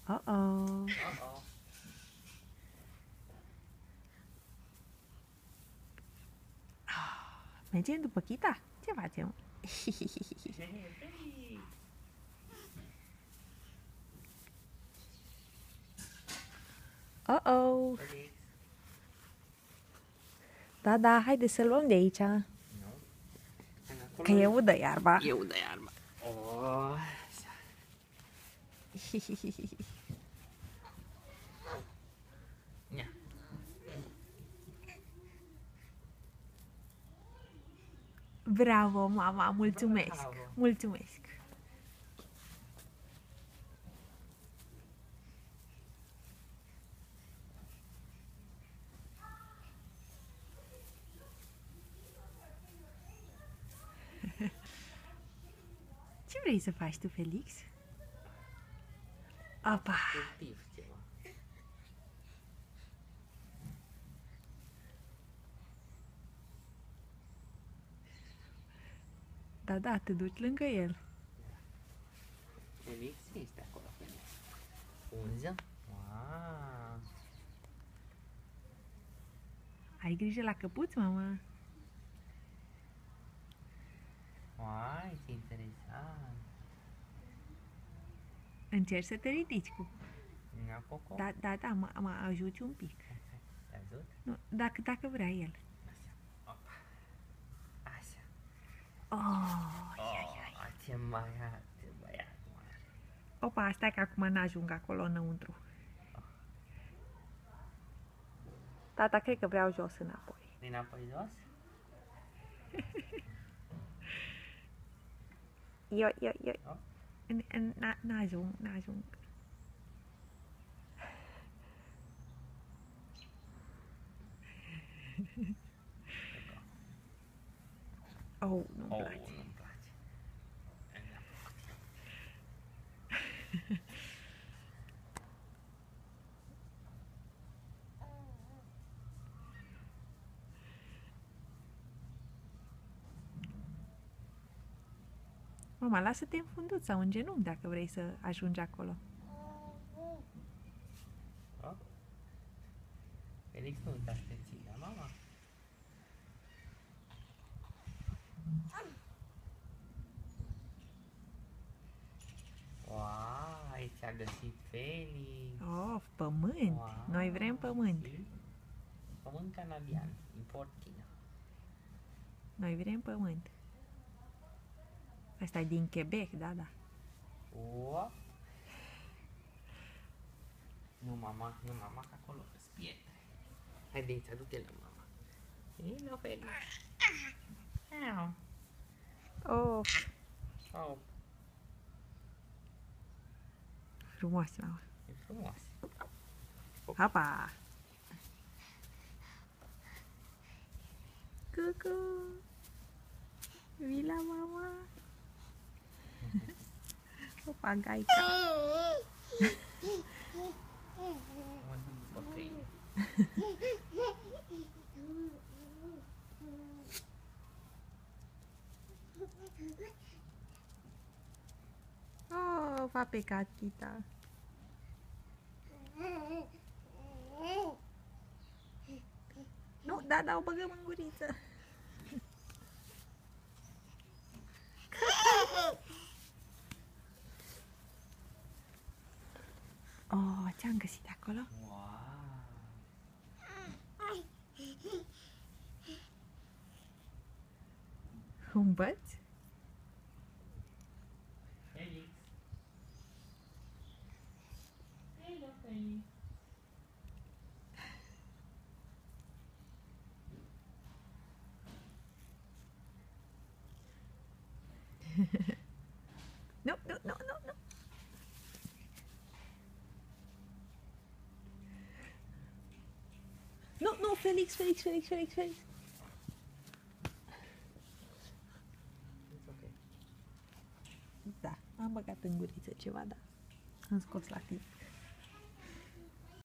Uh-oh. Uh-oh. Mergem după Chita? Ce facem? Uh-oh. Felix. Da, da, haide să luăm de aici. Nu. Că e udă iarba. E udă iarba. Oh. Ia. Bravo, mama, mulțumesc. Bravo. Mulțumesc. Ce vrei să faci tu, Felix? Opa! Furtiv ceva. Da, da, te duci lângă el. Felix, ce este acolo, Felix? Unză? Wow. Ai grijă la căpuți, mama. Wow, ce interesant. Încerci să te ridici cu... Ia coco. Da, da, da, mă ajuți un pic. Te ajut? Nu, dacă vrea el. Așa. Opa. Așa. Oh, Oh, ce băiat, ce băiat mare. opa, stai că acum n-ajung acolo înăuntru. Tata, cred că vreau jos înapoi. Înapoi jos? Eu. Oh. N-ajung. Oh, nu-mi Oh, place. nu-mi place. Mama, lasă-te în fundut sau în genunchi dacă vrei să ajungi acolo. Oh. Felix, nu uitați să te ține, mama. Wow, aici a găsit Felix. Oh, pământ. Wow. Noi vrem pământ. Și pământ canadian, import China. Noi vrem pământ. Asta e din Quebec, da, da. Wow. Nu, mama, că acolo sunt pietre. Haideți, adu-te la mama. Vino, Felix. Au. Oh, Au. frumos, mama. E frumos. Hopa! Cucu! Vii la mama? Opa, gaica! Mă duc după câine. Oh, v-a pecat Chita. Nu, da, o băgăm în guriță. Oh, ce-am găsit acolo? Wow. Un băț? Felix. Hello, Felix. Nu. Nu, Felix. It's okay. Da, am băgat în guriță ceva, da. Am scos la timp.